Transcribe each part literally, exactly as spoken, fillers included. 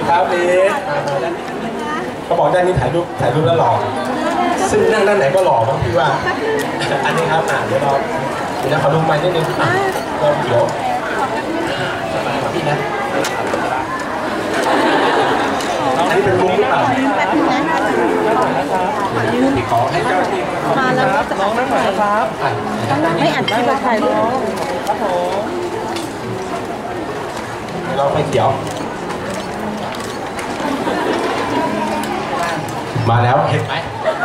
ครับลิศเขาบอกด้านนี้ถ่ายรูปถ่ายรูปแล้วหล่อซึ่งนั่งด้านไหนก็หล่อมั้งพี่ว่าอันนี้ครับอ่าเดี๋ยวเราเดี๋ยวขอดูไปนิดนึงเราเดี๋ยวพี่นะอันนี้เป็นมุ้งหรือเปล่าขอให้เจ้าที่มาแล้วน้องนั่งหน่อยนะครับไม่อัดคลิปถ่ายรูปครับผมเราไปเขียวมาแล้วเห็นไหม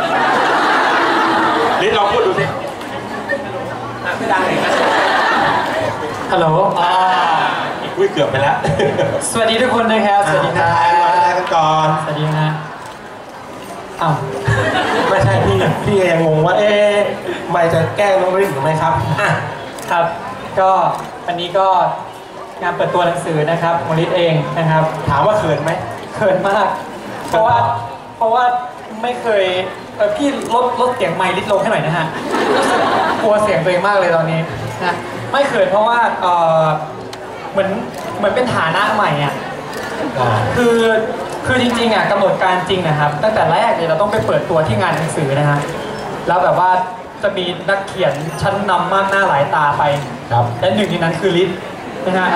ลิศลองพูดดูสิไม่ได้เลยนะฮัลโหลอ่าอีกวิ่งเกือบไปแล้วสวัสดีทุกคนนะครับสวัสดีครับมาได้กันก่อนสวัสดีนะอ้าวไม่ใช่พี่พี่ยังงงว่าเอ๊ะไม่จะแกล้งน้องลิศหรือไม่ครับอ่ะครับก็วันนี้ก็งานเปิดตัวหนังสือนะครับของลิศเองนะครับถามว่าเขินไหมเขินมากเพราะว่าเพราะว่าไม่เคยเออพี่ลดลดเสียงไมค์ลิศลงให้หน่อยนะฮะกลัวเสียงตัวเองมากเลยตอนนี้นะไม่เขินเพราะว่าเออเหมือนเหมือนเป็นฐานะใหม่อ่ะคือคือจริงๆอ่ะกำหนดการจริงนะครับตั้งแต่แรกเลยเราต้องไปเปิดตัวที่งานหนังสือนะฮะแล้วแบบว่าจะมีนักเขียนชั้นนำมากหน้าหลายตาไปครับและหนึ่งในนั้นคือลิศนะฮะ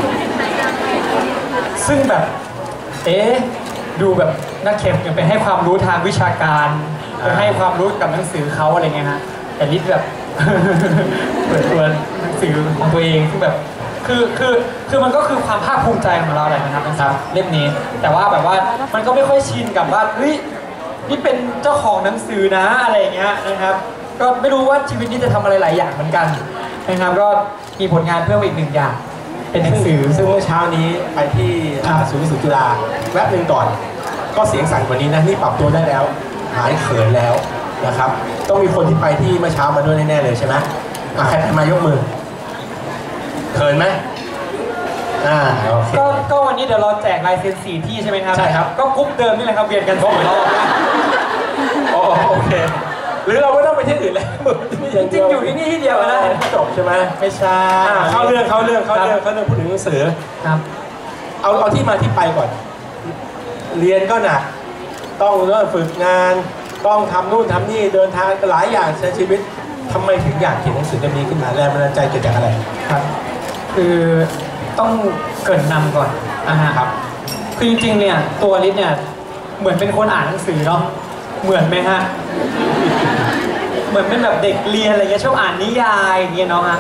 ซึ่งแบบเอ๊ะดูแบบนักเขียนยังไปให้ความรู้ทางวิชาการไปให้ความรู้กับหนังสือเขาอะไรเงี้ยฮะแต่ลิศแบบเปิดตัวหนังสือของตัวเองซึ่งแบบคือคือคือมันก็คือความภาคภูมิใจของเราแหละนะครับนะครับเล่มนี้แต่ว่าแบบว่ามันก็ไม่ค่อยชินกับว่าเฮ้ยนี่เป็นเจ้าของหนังสือนะอะไรเงี้ยนะครับก็ไม่รู้ว่าชีวิตนี้จะทำอะไรหลายอย่างเหมือนกันนะครับก็มีผลงานเพิ่มอีกหนึ่งอย่างเป็นหนังสือซึ่งเมื่อเช้านี้ไปที่ศูนย์วิสุทธิจุฬาแวบหนึ่งก่อนก็เสียงสั่นกว่านี้นะนี่ปรับตัวได้แล้วหายเขินแล้วนะครับต้องมีคนที่ไปที่เมื่อเช้ามาด้วยแน่ๆเลยใช่ไหมอ่ะใครมายกมือเขินไหมอ่าโอเคก็ก็วันนี้เดี๋ยวเราแจกลายเซ็นสี่ที่ใช่ไหมครับใช่ครับก็กรุ๊ปเดิมนี่แหละครับเวียนกันสองรอบนะโอเคหรือเราไม่ต้องไปที่อื่นแล้วจริงอยู่ที่นี่ที่เดียวนะจบใช่ไหมไม่ใช่เข้าเรื่องเข้าเรื่องเข้าเรื่องเข้าเรื่องพูดถึงหนังสือครับเอาเอาที่มาที่ไปก่อนเรียนก็หนักต้องเริ่มฝึกงานต้องทำนู่นทำนี่เดินทางหลายอย่างใช้ชีวิตทำไมถึงอยากเขียนหนังสือเล่มนี้ขึ้นมาแรงบันดาลใจเกิดจากอะไรครับคือต้องเกริ่นนำก่อนนะฮะครับคือจริงๆเนี่ยตัวลิศเนี่ยเหมือนเป็นคนอ่านหนังสือเนาะเหมือนไหมฮะเหมือนเป็นแบบเด็กเรียนอะไรเงี้ยชอบอ่านนิยายอย่างเงี้ยเนาะฮะ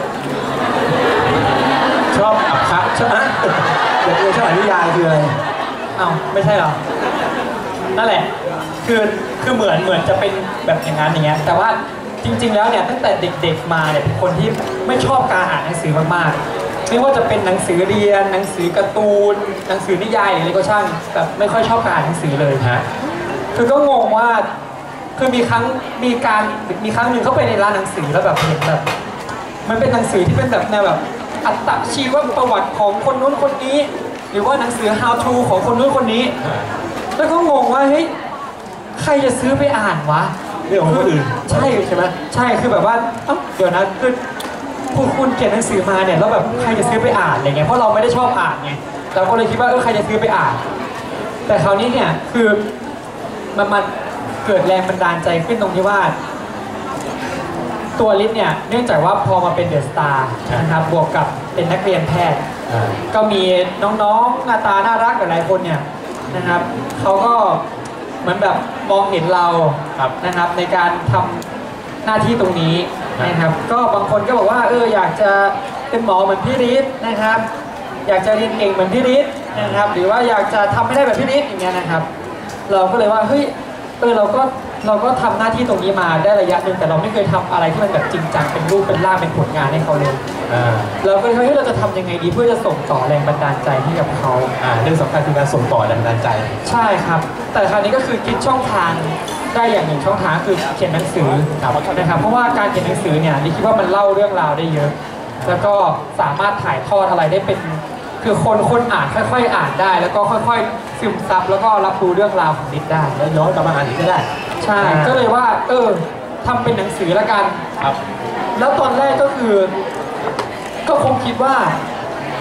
ชอบอับครับชอบนะเด็กเรียนชอบอ่านนิยายคืออะไรอ้าวไม่ใช่หรอนั่นแหละคือคือเหมือนเหมือนจะเป็นแบบอย่างนั้นอย่างเงี้ยแต่ว่าจริงๆแล้วเนี่ยตั้งแต่เด็กๆมาเนี่ยเป็นคนที่ไม่ชอบการอ่านหนังสือมากๆไม่ว่าจะเป็นหนังสือเรียนหนังสือการ์ตูนหนังสือนิยายหรืออะไรก็ช่างแบบไม่ค่อยชอบการอ่านหนังสือเลยฮะคือก็งงว่าคือมีครั้งมีการมีครั้งหนึ่งเข้าไปในร้านหนังสือแล้วแบบเห็นแบบมันเป็นหนังสือที่เป็นแบบแนวแบบอัตชีวประวัติของคนนู้นคนนี้หรือว่าหนังสือ how to ของคนนู้นคนนี้แล้วก็งงว่าเฮ้ยใครจะซื้อไปอ่านวะเรื่องของคนอื่นใช่ใช่ไหมใช่คือแบบว่าเดี๋ยวนะคือคุณคุณเขียนหนังสือมาเนี่ยแล้วแบบใครจะซื้อไปอ่านอะไรเงี้ยเพราะเราไม่ได้ชอบอ่านไงเราก็เลยคิดว่าเออใครจะซื้อไปอ่านแต่คราวนี้เนี่ยคือมันมันเกิดแรงบันดาลใจขึ้นตรงที่ว่าตัวลิศเนี่ยเนื่องจากว่าพอมาเป็นเดอะสตาร์นะครับบวกกับเป็นนักเรียนแพทย์ก็มีน้องๆหน้าตาน่ารักหลายคนเนี่ยนะครับเขาก็เหมือนแบบมองเห็นเรานะครับในการทำหน้าที่ตรงนี้นะครับก็บางคนก็บอกว่าเอออยากจะเป็นหมอเหมือนพี่ฤทธิ์นะครับอยากจะเรียนเก่งเหมือนพี่ฤทธิ์นะครับหรือว่าอยากจะทำให้ได้แบบพี่ฤทธิ์อย่างเงี้ยนะครับเราก็เลยว่าเฮ้ยเออเราก็เราก็ทำหน้าที่ตรงนี้มาได้ระยะหนึ่งแต่เราไม่เคยทำอะไรที่มันแบบจริงจังเป็นรูปเป็นร่างเป็นผลงานให้เขาเลยเราก็เลยว่าเราจะทำยังไงดีเพื่อจะส่งต่อแรงบันดาลใจให้กับเขาเรื่องสำคัญคือการส่งต่อแรงบันดาลใจใช่ครับแต่คราวนี้ก็คือคิดช่องทางได้อย่างหนึ่งช่องทางคือเขียนหนังสือนะครับเพราะว่าการเขียนหนังสือเนี่ยนี่คิดว่ามันเล่าเรื่องราวได้เยอะแล้วก็สามารถถ่ายทอดอะไรได้เป็นคือคนคนอ่านค่อยๆอ่านได้แล้วก็ค่อยๆซึมซับแล้วก็รับรู้เรื่องราวของนิดได้แล้วย้อนกลับมาอ่านอีกก็ได้ใช่ก็เลยว่าเออทำเป็นหนังสือละกันครับแล้วตอนแรกก็คือก็คงคิดว่า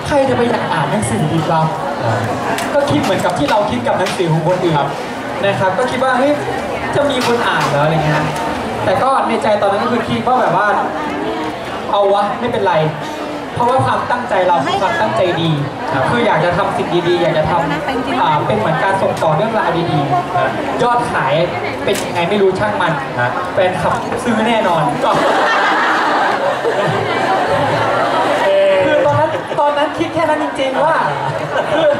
ใครจะไปอยากอ่านหนังสือดีเราก็คิดเหมือนกับที่เราคิดกับหนังสือของคนอื่นนะครับก็คิดว่าเฮ้ยจะมีคนอ่านเหรออะไรเงี้ยแต่ก็ในใจตอนนั้นก็คือคิดว่าแบบว่าเอาวะไม่เป็นไรเพราะว่าความตั้งใจเราคือความตั้งใจดีคืออยากจะทำสิ่งดีๆอยากจะทำอ่าเป็นเหมือนการส่งต่อเรื่องราวดีๆยอดขายเป็นยังไงไม่รู้ช่างมันแฟนคลับซื้อแน่นอนก็คือตอนนั้นตอนนั้นคิดแค่นั้นจริงๆว่าคือ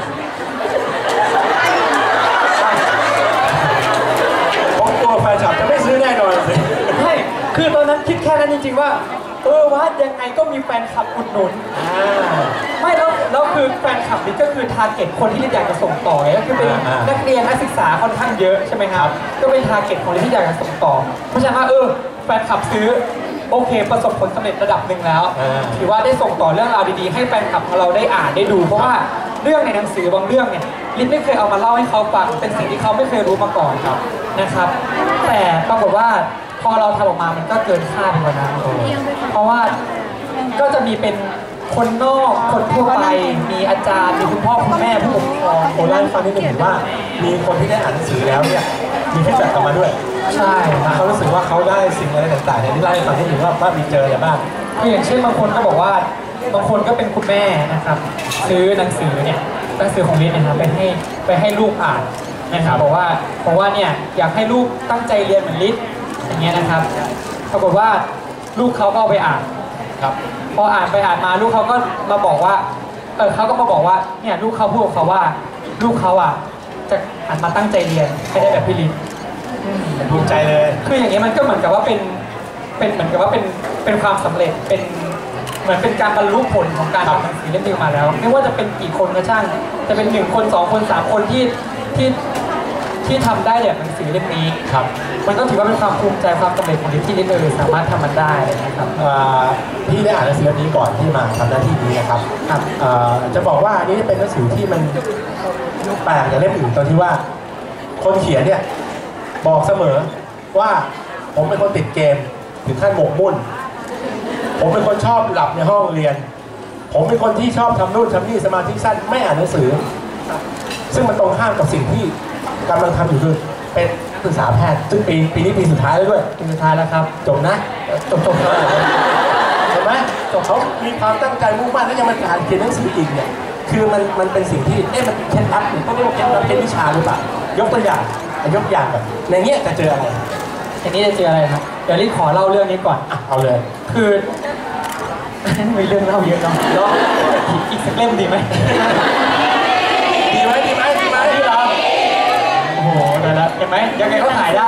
ผมกลัวแฟนคลับจะไม่ซื้อแน่นอนเลยใช่คือตอนนั้นคิดแค่นั้นจริงๆว่าเออว่ายังไงก็มีแฟนคลับอุดหนุนไม่แล้วแล้วคือแฟนคลับนี่ก็คือทาร์เก็ตคนที่อยากจะส่งต่อก็คือเป็นนักเรียนนักศึกษาค่อนข้างเยอะใช่ไหมครับก็เป็นทาร์เก็ตคนที่อยากจะส่งต่อเพราะฉะนั้นว่าเออแฟนคลับซื้อโอเคประสบผลสำเร็จระดับหนึ่งแล้วถือว่าได้ส่งต่อเรื่องราวดีๆให้แฟนคลับของเราได้อ่านได้ดูเพราะว่าเรื่องในหนังสือบางเรื่องเนี่ยลิศไม่เคยเอามาเล่าให้เขาฟังเป็นสิ่งที่เขาไม่เคยรู้มาก่อนนะครับแต่ปรากฏว่าพอเราทำออกมามันก็เกินคาดไปกว่านั้นเพราะว่าก็จะมีเป็นคนนอกคนทั่วไปมีอาจารย์มีคุณพ่อคุณแม่ผู้ปกครองโอ้เล่าให้ฟังนิดหนึ่งว่ามีคนที่ได้อ่านหนังสือแล้วเนี่ยมีฟีดแบ็กกลับมาด้วยใช่เขารู้สึกว่าเขาได้สิ่งอะไรต่างๆเนี่ยที่เล่าให้ฟังนิดหนึ่งว่าว่ามีเจออะไรบ้างคืออย่างเช่นบางคนก็บอกว่าบางคนก็เป็นคุณแม่นะครับซื้อหนังสือเนี่ยหนังสือของลิศนะครับไปให้ไปให้ลูกอ่านนะครับบอกว่าบอกว่าเนี่ยอยากให้ลูกตั้งใจเรียนเหมือนลิศอย่างเงี้ยนะครับปรากฏว่าลูกเขาก็เอาไปอ่านครับพออ่านไปอ่านมาลูกเขาก็มาบอกว่าเออเขาก็มาบอกว่าเนี่ยลูกเขาพูดกับเขาว่าลูกเขาอ่ะจะหันมาตั้งใจเรียนให้ได้แบบพี่ลิศภูมิใจเลยคืออย่างเงี้ยมันก็เหมือนกับว่าเป็นเป็นเหมือนกับว่าเป็นเป็นความสำเร็จเป็นเหมือนเป็นการบรรลุผลของการทำหนังสือเล่มนี้มาแล้วไม่ว่าจะเป็นกี่คนก็ช่างจะเป็นหนึ่งคนสองคนสามคนที่ที่ที่ทำได้แบบหนังสือเล่มนี้ครับมันก็ถือว่าเป็นความภูมิใจความสำเร็จของที่ลิศเลยสามารถทำมันได้นะครับพี่ได้อ่านหนังสือเล่มนี้ก่อนที่มาทำหน้าที่นี้นะครับครับจะบอกว่าอันนี้เป็นหนังสือที่มันแปลกจากเล่มอื่นตอนที่ว่าคนเขียนเนี่ยบอกเสมอว่าผมเป็นคนติดเกมถึงขั้นหมกมุ่นผมเป็นคนชอบหลับในห้องเรียนผมเป็นคนที่ชอบทำนู่นทำนี่สมาธิสั้นไม่อ่านหนังสือซึ่งมันตรงข้ามกับสิ่งที่กำลังทำอยู่คือเป็นนักศึกษาแพทย์ซึ่งปีปีนี้ปีสุดท้ายแล้วด้วยปีสุดท้ายแล้วครับจบนะจบจบแล้วเห็นไหมจบเขามีความตั้งใจมุ่งมั่นแล้วยังมาอ่านเขียนหนังสืออีกเนี่ยคือมันมันเป็นสิ่งที่เอ๊ะมันเคล็ดลับหรือต้องเรียกว่าเคล็ดลับเป็นวิชาหรือเปล่ายกตัวอย่างยกอย่างแบบในเนี้ยจะเจออะไรในนี้จะเจออะไรครับเดี๋ยวรีบขอเล่าเรื่องนี้ก่อนอ่ะเอาเลยคือมีเรื่องเล่าเยอะเนาะแล้วอีกสักเล่มดีไหมดีไหมดีไหมดีไหมดีเหรอโอ้โหได้แล้วเห็นไหมยังไงก็ถ่ายได้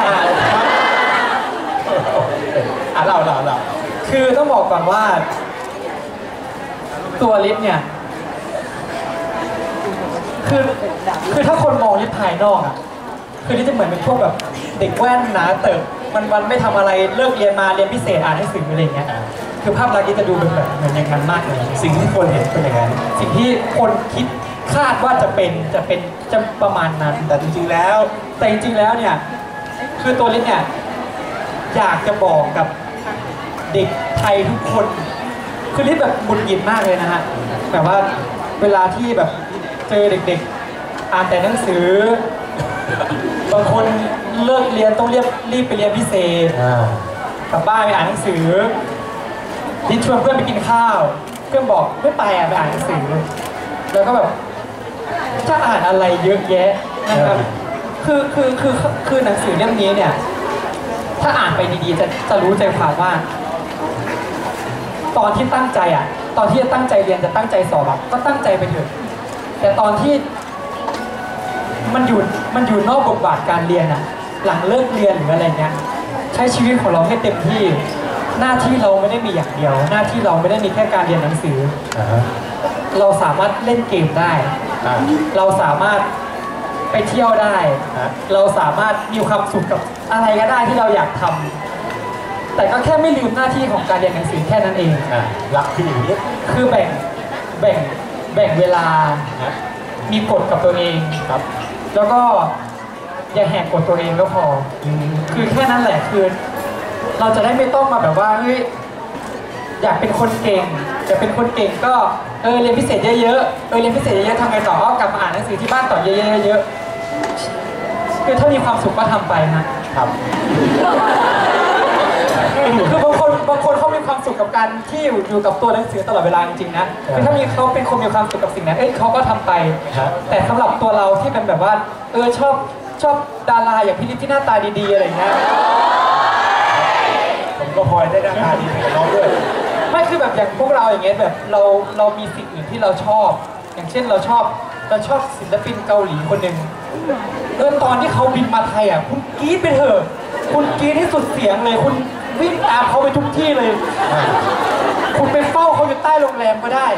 อ่ะเล่าเล่าเล่าคือต้องบอกก่อนว่าตัวลิศเนี่ยคือคือถ้าคนมองลิศภายนอกอ่ะคือลิศจะเหมือนเป็นพวกแบบเด็กแว่นหนาเติบมันวันไม่ทำอะไรเลิกเรียนมาเรียนพิเศษอ่านหนังสืออะไรอย่างเงี้ยคือภาพลักษณ์ลิศจะดูเป็นแบบเหมือนอย่างนั้นมากเลยสิ่งที่คนเห็นเป็นอย่างนั้นสิ่งที่คนคิดคาดว่าจะเป็นจะเป็นจะประมาณนั้นแต่จริงๆแล้วแต่จริงๆแล้วเนี่ยคือตัวลิศเนี่ยอยากจะบอกกับเด็กไทยทุกคนคือลิศแบบหงุดหงิดมากเลยนะฮะแบบว่าเวลาที่แบบเจอเด็กๆอ่านแต่หนังสือบางคนเลิกเรียนต้องเรียบรีบไปเรียนพิเศษกลับบ้านไปอ่านหนังสือลิศชวนเพื่อนไปกินข้าวเพื่อนบอกไม่ไปอ่ะไปอ่านหนังสือแล้วก็แบบจะอ่านอะไรเยอะแยะนะครับคือคือคือคือหนังสือเล่มนี้เนี่ยถ้าอ่านไปดีๆจะจะรู้ใจความว่าตอนที่ตั้งใจอ่ะตอนที่จะตั้งใจเรียนจะตั้งใจสอบก็ตั้งใจไปเถอะแต่ตอนที่มันอยู่มันอยู่นอกบทบาทการเรียนอ่ะหลังเลิกเรียนหรืออะไรเงี้ยใช้ชีวิตของเราให้เต็มที่หน้าที่เราไม่ได้มีอย่างเดียวหน้าที่เราไม่ได้มีแค่การเรียนหนังสือ uh-huh. เราสามารถเล่นเกมได้ uh-huh. เราสามารถไปเที่ยวได้ uh-huh. เราสามารถมีความสุขกับอะไรก็ได้ที่เราอยากทำแต่ก็แค่ไม่ลืมหน้าที่ของการเรียนหนังสือแค่นั้นเอง uh-huh. หลักคืออย่างนี้คือแบ่งแบ่งแบ่งเวลา uh-huh. มีกฎกับตัวเองครับแล้วก็อย่าแหกกฎตัวเองก็พอคือแค่นั้นแหละคือเราจะได้ไม่ต้องมาแบบว่าเฮ้ยอยากเป็นคนเก่งจะเป็นคนเก่งก็เออเรียนพิเศษเยอะๆเออเรียนพิเศษเยอะๆทำไงต่อก็กลับมาอ่านหนังสือที่บ้านต่อเยอะๆเยอะๆคือถ้ามีความสุขก็ทำไปนะครับคือบางคนบางคนเขามีความสุขกับการที่อยู่อยู่กับตัวหนังสือตลอดเวลาจริงๆนะคือถ้ามีเขาเป็นคนมีความสุขกับสิ่งนั้นเอ้ยเขาก็ทำไปแต่สำหรับตัวเราที่เป็นแบบว่าเออชอบชอบดาราอย่างพี่ลิศที่หน้าตาดีๆอะไรเงี้ยผมก็พลอยได้หน้าตาดีกับน้องด้วยไม่คือแบบอย่างพวกเราอย่างเงี้ยแบบเราเรามีสิ่งอื่นที่เราชอบ อย่างเช่นเราชอบเราชอบศิลปินเกาหลีคนหนึ่งเออตอนที่เขาบินมาไทยอ่ะคุณกรี๊ดไปเถอะคุณกรี๊ดที่สุดเสียงเลยคุณวิ่งตามเขาไปทุกที่เลยคุณไปเฝ้าเขาอยู่ใต้โรงแรมก็ได้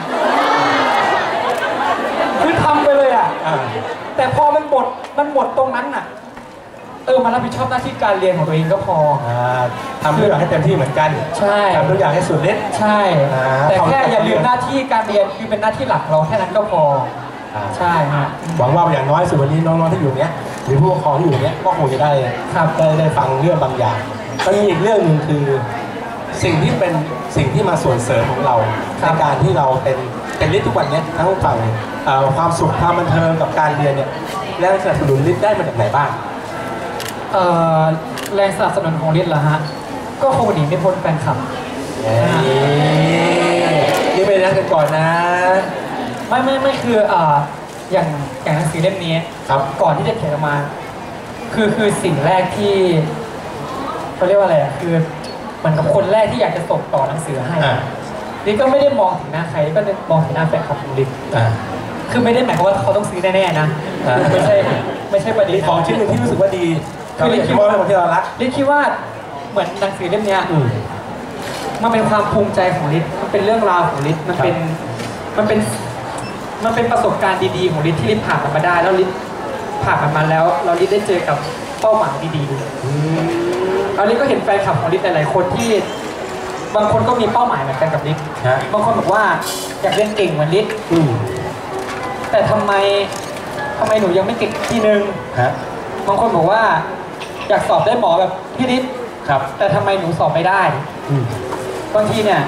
คือทำไปเลยอ่ะแต่พอมันหมดมันหมดตรงนั้นน่ะเออมารับผิดชอบหน้าที่การเรียนของตัวเองก็พอทำทุกอย่างให้เต็มที่เหมือนกันใช่ทำทุกอย่างให้สุดฤทธิ์ใช่แต่แค่อย่าลืมหน้าที่การเรียนคือเป็นหน้าที่หลักเราแค่นั้นก็พอใช่ฮะหวังว่าอย่างน้อยสุดวันนี้น้องๆที่อยู่เนี้ยหรือผู้ปกครองที่อยู่เนี้ยก็คงจะได้ครับได้ได้ฟังเรื่องบางอย่างก็มีอีกเรื่องหนึ่งคือสิ่งที่เป็นสิ่งที่มาส่วนเสริมของเราในการที่เราเป็นเป็นฤทธิ์ทุกวันนี้ทั้งฝั่งความสุขความบันเทิงกับการเรียนเนี่ยแรงสนับสนุนฤทธิ์ได้มาจากไหนบ้างแรงสนับสนุนของฤทธิ์เหรอฮะก็คงหนีไม่พ้นแฟนคลับนี่เป็นนักกันก่อนนะไม่ไม่ไม่คืออ่าอย่างอย่างหนังสือเล่มนี้ครับก่อนที่จะเขียนออกมาคือคือสิ่งแรกที่เขาเรียกว่าอะไรอ่ะคือเหมือนกับคนแรกที่อยากจะส่งต่อหนังสือให้ฤทธิ์ก็ไม่ได้มองถึงหน้าใครก็มองถึงหน้าแฟนคลับของฤทธิ์คือไม่ได้หมายความว่าเขาต้องซื้อแน่ๆนะไม่ใช่ไม่ใช่ประเด็นของชิ้นหนึ่งที่รู้สึกว่าดีคือฤทธิ์คิดว่าที่เรารักฤทธิ์คิดว่าเหมือนหนังสือเล่มนี้มันเป็นความภูมิใจของฤทธิ์มันเป็นเรื่องราวของฤทธิ์มันเป็นมันเป็นมันเป็นประสบการณ์ดีๆของฤทธิ์ที่ฤทธิ์ผ่านมันมาได้แล้วฤทธิ์ผ่านมันมาแล้วเราฤทธิ์ได้เจอกับเป้าหมายดีๆแล้วฤทธิ์ก็เห็นแฟนคลับของฤทธิ์หลายๆคนที่บางคนก็มีเป้าหมายเหมือนกันกับฤทธิ์บางคนบอกว่าอยากเรียนเก่งเหมือนฤทธิ์แต่ทำไมทำไมหนูยังไม่เก่งทีนึงบางคนบอกว่าอยากสอบได้หมอแบบพี่ฤทธิ์แต่ทำไมหนูสอบไม่ได้บางทีเนี่ย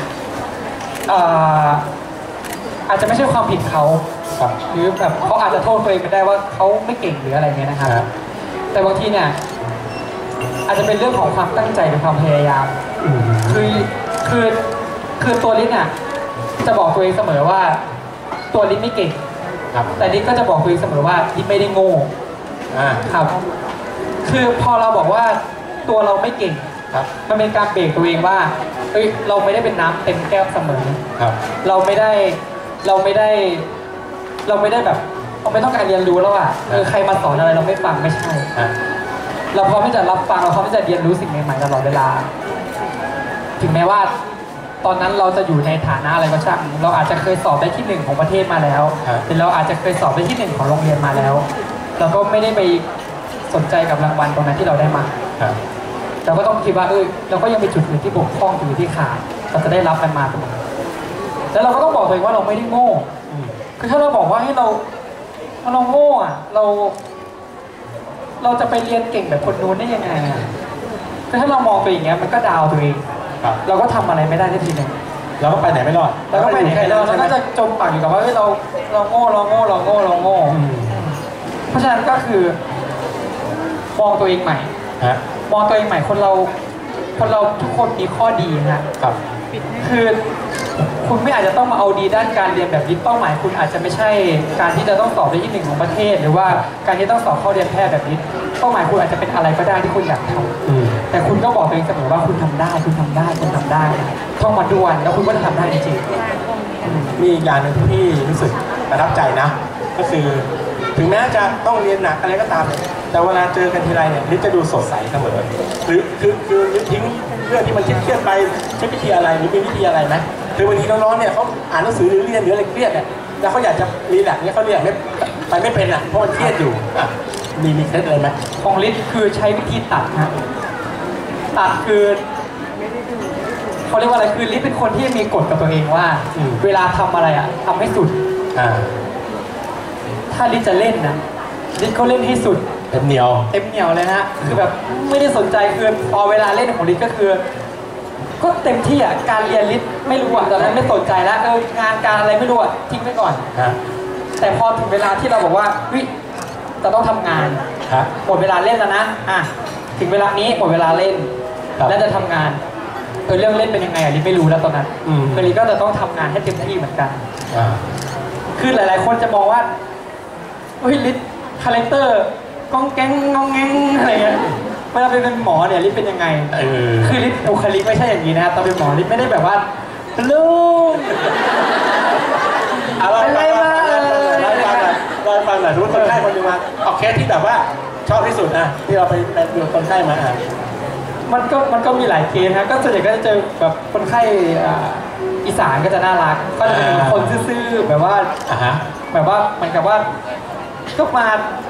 อาจจะไม่ใช่ความผิดเขาหรือแบบเขาอาจจะโทษตัวเองไปได้ว่าเขาไม่เก่งหรืออะไรเงี้ยนะครับแต่บางทีเนี่ยอาจจะเป็นเรื่องของความตั้งใจหรือความพยายามคือคือคือตัวฤทธิ์น่ะจะบอกตัวเองเสมอว่าตัวฤทธิ์ไม่เก่งแต่ฤทธิ์ก็จะบอกตัวเองเสมอว่าฤทธิ์ไม่ได้โง่ครับคือพอเราบอกว่าตัวเราไม่เก่งมันเป็นการเบรกตัวเองว่าเอ้ยเราไม่ได้เป็นน้ำเต็มแก้วเสมอเราไม่ได้เราไม่ได้เราไม่ได้แบบเราไม่ต้องการเรียนรู้แล้วอ่ะเออใครมาสอนอะไรเราไม่ฟังไม่ใช่เราพร้อมที่จะรับฟังเราพร้อมที่จะเรียนรู้สิ่งใหม่ๆตลอดเวลาถึงแม้ว่าตอนนั้นเราจะอยู่ในฐานะอะไรก็ช่างเราอาจจะเคยสอบได้ที่หนึ่งของประเทศมาแล้วหรือเราอาจจะเคยสอบได้ที่หนึ่งของโรงเรียนมาแล้วเราก็ไม่ได้ไปสนใจกับรางวัลตรงนั้นที่เราได้มาเราก็ต้องคิดว่าเออเราก็ยังมีจุดอื่นที่บกพร่องอยู่ที่ขาดเราจะได้รับมันมาตรงนี้แล้วเราก็ต้องบอกตัวเองว่าเราไม่ได้โง่คือถ้าเราบอกว่าให้เราเราโง่อะเราเราจะไปเรียนเก่งแบบคนนู้นได้ยังไงอะคือถ้าเรามองไปอย่างเงี้ยมันก็ดาวตัวเองเราก็ทำอะไรไม่ได้ทีนึงเราก็ไปไหนไม่รอดเราก็ไปไหนไม่รอดเราก็จะจมปากอยู่กับว่าเฮ้ยเราเราโง่เราโง่เราโง่เราโง่เพราะฉะนั้นก็คือมองตัวเองใหม่มองตัวเองใหม่คนเราคนเราทุกคนมีข้อดีนะครับคือคุณไม่อาจจะต้องมาเอาดีด้านการเรียนแบบนี้เป้าหมายคุณอาจจะไม่ใช่การที่จะต้องสอบได้ที่หนึ่งของประเทศหรือว่าการที่ต้องสอบเข้าเรียนแพทย์แบบนี้เป้าหมายคุณอาจจะเป็นอะไรก็ได้ที่คุณอยากทำแต่คุณก็บอกตัวเองเสมอว่าคุณทำได้คุณทำได้คุณทำได้ท่องมาด้วยแล้วคุณก็จะทำได้จริงมีอีกอย่างหนึ่งที่พี่รู้สึกประทับใจนะก็คือถึงแม้จะต้องเรียนหนักอะไรก็ตามแต่เวลาเจอกันทีไรเนี่ยฤทธิ์จะดูสดใสเสมอหรือคือคือฤทธิ์ทิ้งเรื่องที่มันเครียดไปใช้วิธีอะไรหรือมีวิธีอะไรไหมคือบางทีน้องๆเนี่ยเขาอ่านหนังสือหรือเรียนหรืออะไรเครียดเนี่ยแล้วเขาอยากจะรีแลกซ์เนี่ยเขาเรียนไม่ไปไม่เป็นอ่ะเพราะมันเครียดอยู่อ่ะมีมีเคล็ดอะไรไหมของฤทธิ์คือใช้วิธีตัดนะตัดคือเขาเรียกว่าอะไรคือฤทธิ์เป็นคนที่มีกฎกับตัวเองว่าเวลาทำอะไรอ่ะทำให้สุดถ้าฤทธิ์จะเล่นนะฤทธิ์เขาเล่นให้สุดเต็มเหนียวเต็มเหนียวเลยนะคือแบบไม่ได้สนใจคือพอเวลาเล่นของฤทธิ์ก็คือก็เต็มที่อ่ะการเรียนลิศไม่รู้อ่ะตอนนั้นไม่สนใจแล้วเอองานการอะไรไม่รู้อ่ะทิ้งไปก่อนแต่พอถึงเวลาที่เราบอกว่าเฮ้ยจะต้องทำงานหมดเวลาเล่นแล้วนะอ่ะถึงเวลานี้หมดเวลาเล่นแล้วจะทำงานเออเรื่องเล่นเป็นยังไงอ่ะลิศไม่รู้แล้วตอนนั้นเออลิศก็จะต้องทำงานให้เต็มที่เหมือนกันคือหลายๆคนจะมองว่าเฮ้ยลิศคาแรคเตอร์ก้องแก๊งงองแงงอะไรเงี้ยเวลาเป็นหมอเนี่ยลิศเป็นยังไงคือลิศบุคลิกไม่ใช่อย่างนี้นะครับตอนเป็นหมอลิศไม่ได้แบบว่าลูกอะไรมาเราฟังหน่อยทุกคนไข้คนนึงมาออกเคสที่แบบว่าชอบที่สุดนะที่เราไปเป็นดูคนไข้มาอ่ะมันก็มันก็มีหลายเคสนะก็ส่วนใหญ่ก็จะเจอแบบคนไข้อีสานก็จะน่ารักก็จะเป็นคนซื่อๆแบบว่าแบบว่าเหมือนกับว่าก็มา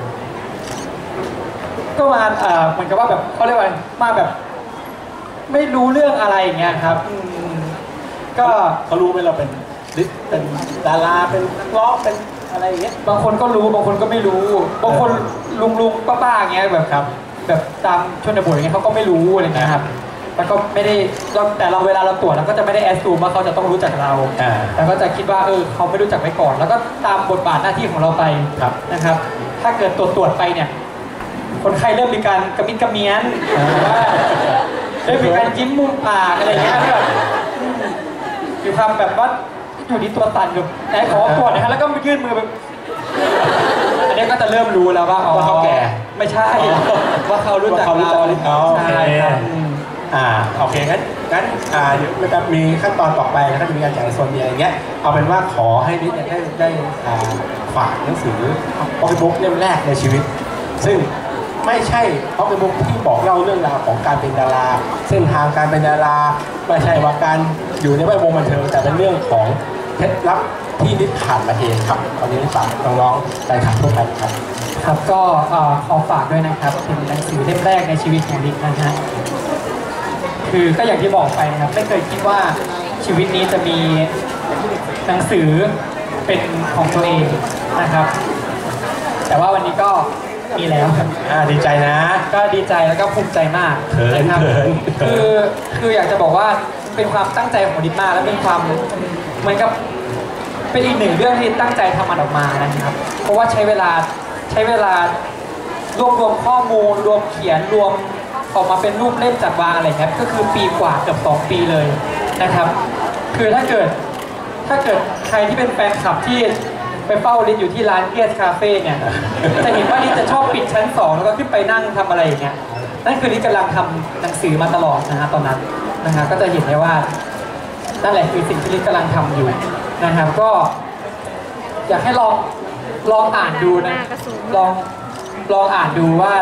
ก็มาเอ่อเหมือนกับว่าแบบเขาเรียกว่ามาแบบไม่รู้เรื่องอะไรอย่างเงี้ยครับก็เขารู้ไหมเราเป็นเป็นดาราเป็นร้องเป็นอะไรอย่างเงี้ยบางคนก็รู้บางคนก็ไม่รู้บางคนลุงลุงป้าป้าอย่างเงี้ยแบบครับแบบตามชนบทอย่างเงี้ยเขาก็ไม่รู้อะไรเงี้ยครับแล้วก็ไม่ได้เราแต่เราเวลาเราตรวจเราก็จะไม่ได้แอสซูมว่าเขาจะต้องรู้จักเราแต่ก็จะคิดว่าเออเขาไม่รู้จักไว้ก่อนแล้วก็ตามบทบาทหน้าที่ของเราไปนะครับถ้าเกิดตรวจตรวจไปเนี่ยคนไข้เริ่มมีการกระมิดกระเมียนว่าเริ่มมีการยิ้มมุมปากอะไรเงี้ยแบบอยู่ความแบบว่าอยู่ที่ตัวสั่นอยู่ไหนขอตรวจนะฮะแล้วก็ยื่นมือแบบอันนี้ก็จะเริ่มรู้แล้วว่าว่าเขาแก่ไม่ใช่ว่าเขารู้จักเราใช่ครับอ่าโอเคงั้นงั้นอ่าเดี๋ยวจะมีขั้นตอนต่อไปนะครับจะมีการจ่ายโซนอะไรอย่างเงี้ยเอาเป็นว่าขอให้นิดได้ได้อ่าฝากหนังสือพ็อกเก็ตบุ๊กเล่มแรกในชีวิตซึ่งไม่ใช่พ็อกเก็ตบุ๊กที่บอกเล่าเรื่องราวของการเป็นดาราเส้นทางการเป็นดาราไม่ใช่ว่าการอยู่ในแวดวงบันเทิงแต่เป็นเรื่องของเคล็ดลับที่นิดผ่านมาเองครับตอนนี้ฝากน้องๆไปขับทั่วไปครับครับก็ขอฝากด้วยนะครับเป็นหนังสือเล่มแรกในชีวิตของนิดนะฮะคือก็อย่างที่บอกไปนะครับไม่เคยคิดว่าชีวิตนี้จะมีหนังสือเป็นของตัวเองนะครับแต่ว่าวันนี้ก็มีแล้วอ่าดีใจนะก็ดีใจแล้วก็ภูมิใจมากนะครับคือคืออยากจะบอกว่าเป็นความตั้งใจของนิดมากและเป็นความเหมือนกับเป็นอีกหนึ่งเรื่องที่ตั้งใจทำมันออกมานะครับเพราะว่าใช้เวลาใช้เวลารวบรวมข้อมูลรวมเขียนรวมออกมาเป็นรูปเล่มจัดวางอะไรครับก็คือปีกว่าเกือบสองปีเลยนะครับคือถ้าเกิดถ้าเกิดใครที่เป็นแฟนคลับที่ไปเฝ้าลิศอยู่ที่ร้านเกียร์คาเฟ่เนี่ยจะเห็นว่าลิศจะชอบปิดชั้นสองแล้วก็ขึ้นไปนั่งทำอะไรอย่างเงี้ยนั่นคือลิศกำลังทำหนังสือมาตลอดนะฮะตอนนั้นนะฮะก็จะเห็นได้ว่านั่นแหละคือสิ่งที่ลิศกำลังทำอยู่นะครับก็อยากให้ลองลองอ่านดูนะลองลองอ่านดูว่า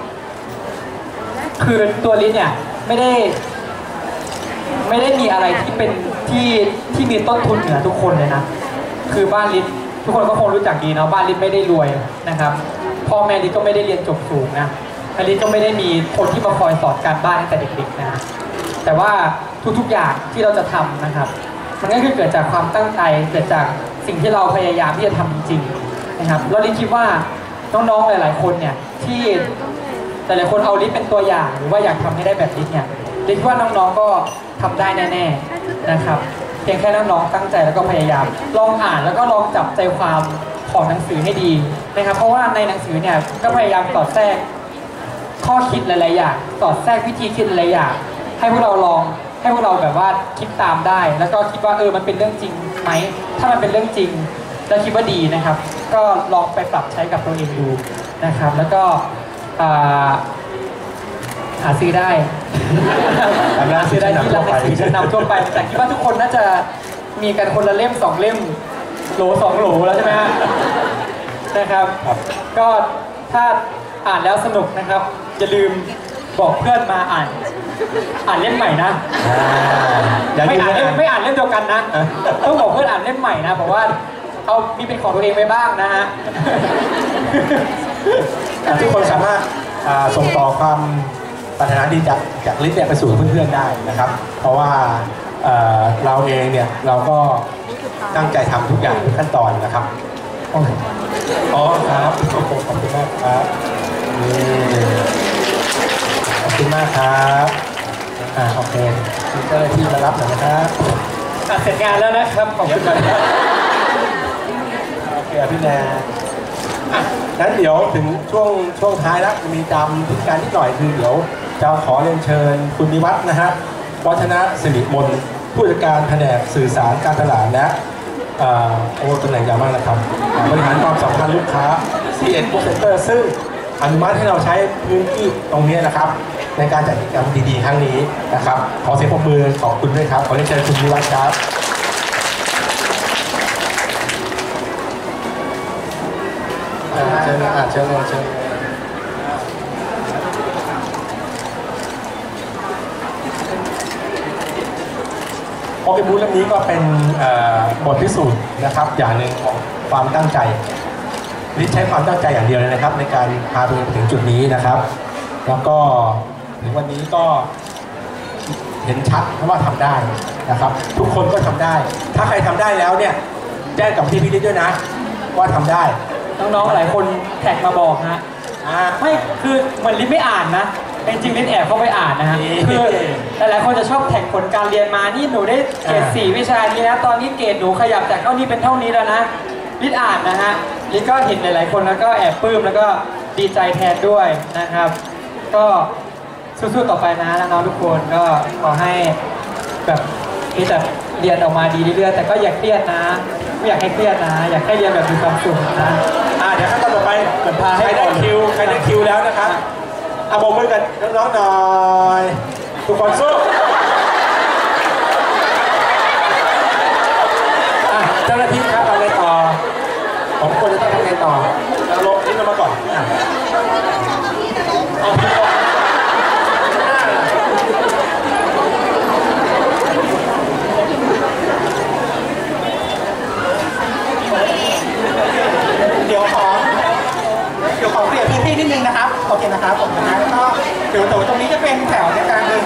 คือตัวลิศเนี่ยไม่ได้ไม่ได้มีอะไรที่เป็นที่ที่มีต้นทุนเหนือทุกคนเลยนะคือบ้านลิศทุกคนก็คงรู้จักดีเนาะบ้านลิศไม่ได้รวยนะครับพ่อแม่ลิศก็ไม่ได้เรียนจบสูงนะลิศก็ไม่ได้มีคนที่มาคอยสอนการบ้านตั้งแต่เด็กๆนะแต่ว่าทุกๆอย่างที่เราจะทำนะครับมันก็คือเกิดจากความตั้งใจเกิดจากสิ่งที่เราพยายามที่จะทำจริงๆนะครับแล้วลิศคิดว่าน้องๆหลายๆคนเนี่ยที่แต่หลายคนเอาลิศเป็นตัวอย่างหรือว่าอยากทำให้ได้แบบลิศเนี่ยลิศคิดว่าน้องๆก็ทำได้แน่ๆนะครับเพียงแค่น้องๆตั้งใจแล้วก็พยายามลองอ่านแล้วก็ลองจับใจความของหนังสือให้ดีนะครับเพราะว่าในหนังสือเนี่ยก็พยายามสอดแทรกข้อคิดหลายๆอย่างสอดแทรกวิธีคิดหลายๆอย่างให้พวกเราลองให้พวกเราแบบว่าคิดตามได้แล้วก็คิดว่าเออมันเป็นเรื่องจริงไหมถ้ามันเป็นเรื่องจริงแล้วคิดว่าดีนะครับก็ลองไปปรับใช้กับตัวเองดูนะครับแล้วก็หาซื้อได้หาซื้อได้ที่ร้านหนังสือชั้นนำทั่วไปแต่คิดว่าทุกคนน่าจะมีกันคนละเล่มสองเล่มโหลสองโหลแล้วใช่ไหมฮะนะครับก็ถ้าอ่านแล้วสนุกนะครับอย่าลืมบอกเพื่อนมาอ่านอ่านเล่มใหม่นะไม่อ่านไม่อ่านเล่มเดียวกันนะต้องบอกเพื่อนอ่านเล่มใหม่นะบอกว่าเอามีเป็นของตัวเองไปบ้างนะฮะทุกคนสามารถส่งต่อความปรารถนาดีจากจากลิศเนี่ยไปสู่เพื่อนๆได้นะครับเพราะว่าเราเองเนี่ยเราก็ตั้งใจทำทุกอย่างทุกขั้นตอนนะครับอ๋อครับขอบคุณมากครับขอบคุณมากครับอ่าโอเคจ้าหน้าที่มารับหน่อยนะครับอ่ะเสร็จงานแล้วนะครับขอบคุณมากโอเคพี่แนนอ่ะงั้นเดี๋ยวถึงช่วงช่วงท้ายแล้วมีจำพิธีการนิดหน่อยคือเดี๋ยวจะขอเรียนเชิญคุณนิวัฒน์นะฮะวัฒนสิริมนผู้จัดการแผนกสื่อสารการตลาดและโอ้ตำแหน่งยาวมากนะครับบริหารความสัมพันธ์ลูกค้า ซี เอ็น Book Center ซึ่งอนุมัติให้เราใช้พื้นที่ตรงนี้นะครับในการจัดกิจกรรมดีๆครั้งนี้นะครับขอเสียงปรบมือขอบคุณด้วยครับขอเรียนเชิญคุณนิวัฒน์ครับเชิญอ่ะเชิญเชิญโอเคบูธเล่มนี้ก็เป็นบทพิสูจน์นะครับอย่างหนึ่งของความตั้งใจนี่ใช้ความตั้งใจอย่างเดียวเลยนะครับในการพาตัวเองถึงจุดนี้นะครับแล้วก็ถึงวันนี้ก็เห็นชัดว่าทำได้นะครับทุกคนก็ทำได้ ถ้าใครทำได้แล้วเนี่ยแจ้งกับพี่พินิจด้วยนะว่าทำได้น้องๆหลายคนแท็กมาบอกฮะไม่คือเหมือนลิศไม่อ่านนะจริงๆลิศแอบเข้าไปอ่านนะฮะคือหลายๆคนจะชอบแท็กผลการเรียนมานี่หนูได้เกรดสี่วิชานี้นะตอนนี้เกรดหนูขยับจากเท่านี้เป็นเท่านี้แล้วนะลิศอ่านนะฮะลิศก็เห็นหลายๆคนแล้วก็แอบปลื้มแล้วก็ดีใจแทนด้วยนะครับก็สู้ๆต่อไปนะน้องๆทุกคนก็ขอให้แบบที่จะเรียนออกมาดีเรื่อยๆแต่ก็อย่าเครียดนะไม่อยากให้เครียดนะอยากให้เรียนแบบมีความสุขนะอ่าเดี๋ยวขั้นตอนต่อไปเหมือนพาใครได้คิวใครได้คิวแล้วนะครับเอาโบมือกันน้องๆหน่อยทุกคนสู้อ่ะเจ้าหน้าที่ครับเอาไงต่อผมควรจะต้องทำไงต่อเราลงนี่เรามาก่อนเอาพี่ก่อนเดี๋ยวขอเดี๋ยวขอเปลี่ยนพื้นที่นิดนึงนะครับโอเคนะครับผมนะฮะแล้วก็เดี๋ยวตรงนี้จะเป็นแถวในการเดิน